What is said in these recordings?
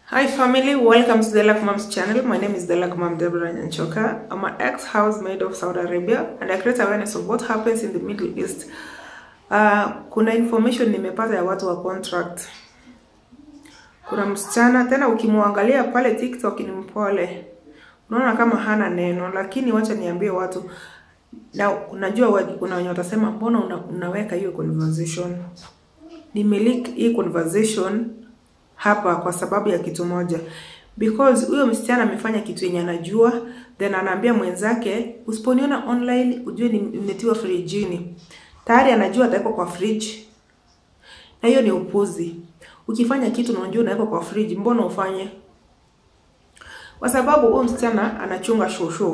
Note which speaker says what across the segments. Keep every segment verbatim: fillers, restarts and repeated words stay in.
Speaker 1: Hi family, welcome to the Luckymum's channel. My name is theluckymumdebranyanchoka. I'm an ex-housemaid of Saudi Arabia and I create awareness of what happens in the Middle East. Uh, kuna information nimepata ya watu wa contract. Kuna msichana tena ukimwangalia pale TikTok ni mpole. Unaona kama hana neno, lakini wacha niambie watu na unajua kuna wenye watasema mbona una, unaweka hiyo conversation. Nimelik hii conversation hapa kwa sababu ya kitu moja, because huyo msichana amefanya kitu yenye anajua, then anaambia mwenzake usiponiona online ujue nimetiwa fridge-ni. Tayari anajua ataweka kwa fridge, na hiyo ni upuzi. Ukifanya kitu na unajua unaweka kwa fridge, mbona ufanye? Kwa sababu huyo msichana anachunga shosho.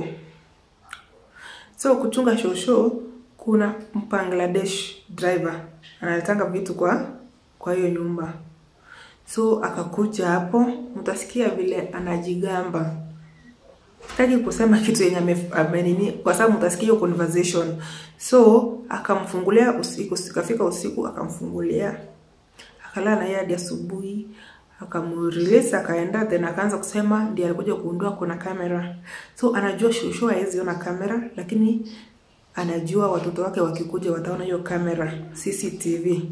Speaker 1: So kuchunga shosho, kuna Bangladesh driver analetanga vitu kwa kwa hiyo nyumba. So akakuja hapo, mtasikia vile anajigamba. Sitaki kusema kitu yenye amenini kwa sababu mtasikia hiyo conversation. So akamfungulia usiku, sikafika usiku akamfungulia. Akalala na yeye hadi asubuhi, akamrelease akaenda, then akaanza kusema ndiye alikuja kuundua kuna kamera. So anajua shushu haizi ona kamera, lakini anajua watoto wake wakikuja wataona hiyo kamera, C C T V.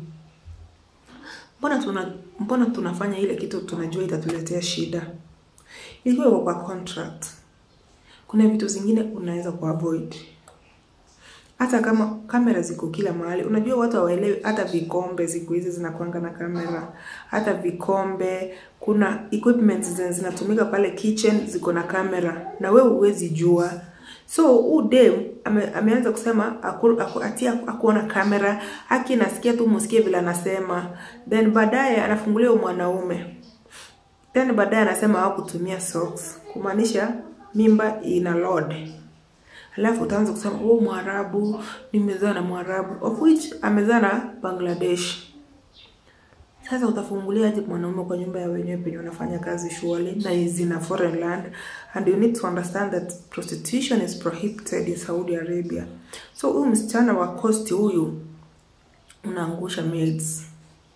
Speaker 1: Mbona tuna mbona tunafanya ile kitu tunajua itatuletea shida? Ikiwa kwa contract, kuna vitu zingine unaweza kuavoid. Hata kama kamera ziko kila mahali, unajua watu hawaelewi hata vikombe siku hizi zinakuanga na kamera. Hata vikombe, kuna equipments zinatumika pale kitchen ziko na kamera na wewe huwezi jua. So udem ame, ameanza kusema aku, aku, atia akuona kamera, haki nasikia tu musikie vile anasema, then baadaye anafungulia mwanaume, then baadaye anasema hawakutumia socks, kumaanisha mimba ina load. Alafu utaanza kusema oh Mwarabu, nimezaa na Mwarabu, of which amezaa na Bangladesh. Sasa utafungulia aje mwanaume kwa nyumba ya wenyewe penye wanafanya kazi shwali na is in a foreign land, and you need to understand that prostitution is prohibited in Saudi Arabia. So huyu msichana wa cost huyu unaangusha maids.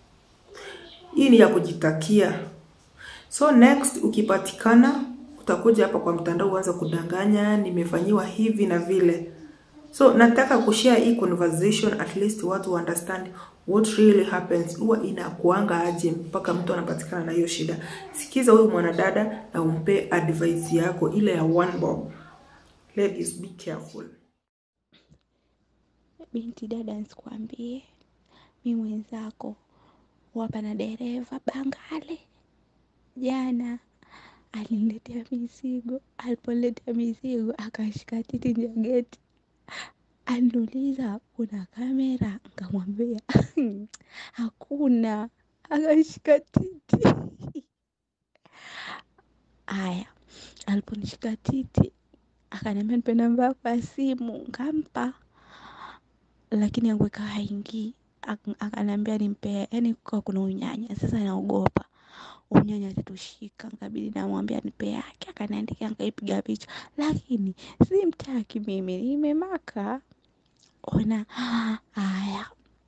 Speaker 1: Hii ni ya kujitakia. So next ukipatikana utakuja hapa kwa mtandao uanze kudanganya nimefanyiwa hivi na vile. So nataka kushare hii conversation at least watu understand what really happens. Huwa inakuanga aje mpaka mtu anapatikana na hiyo shida. Sikiza huyu mwanadada na umpe advice yako ile ya one bob. Ladies, be careful.
Speaker 2: Binti dada, nisikwambie mimi mwenzako wapa na dereva Bangale. Jana aliniletea mizigo, aliponiletea mizigo akashika titi nje geti. Anuliza kuna kamera, nikamwambia hakuna, akashika titi. Aya, aliponishika titi akaniambia nipe namba yako ya simu, ngampa, lakini yangu haingii. Akaniambia nimpe, yani kwa kuna unyanya. Sasa naogopa unyanya atatushika, ngabidi namwambia nipe yake. Akaniandikia, nikaipiga picha, lakini simtaki mimi, nimemaka. Ona haya.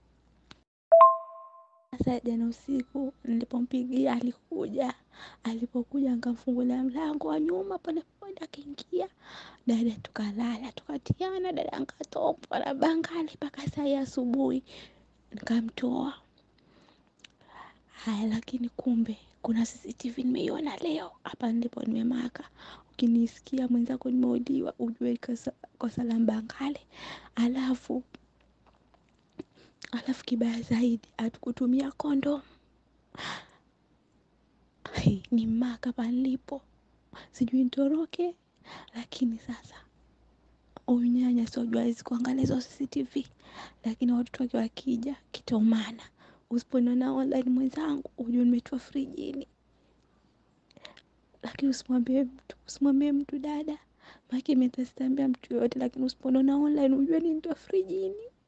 Speaker 2: Sasa jana usiku nilipompigia alikuja. Alipokuja nikamfungulia mlango wa nyuma pale pale, akaingia. Dada tukalala, tukatiana, dada akatopa na Bangale mpaka saa asubuhi. Nikamtoa. Haya, lakini kumbe kuna C C T V nimeiona leo. Hapa ndipo nimemaka. Ukinisikia mwenzako nimeudiwa ujue kwa salamu Bangale. Alafu Alafu kibaya zaidi hatukutumia kondom. Hey, ni maka palipo. Sijui nitoroke, lakini sasa unyanya sijua hizi kuangalia hizo C C T V, lakini watu wake wakija kitomana. Usiponiona online mwenzangu ujue nimetoa fridge-ni. Lakini usimwambie mtu, usimwambie mtu dada. Maki mimi sitambia mtu yote, lakini usiponiona online ujue nimetoa fridge-ni.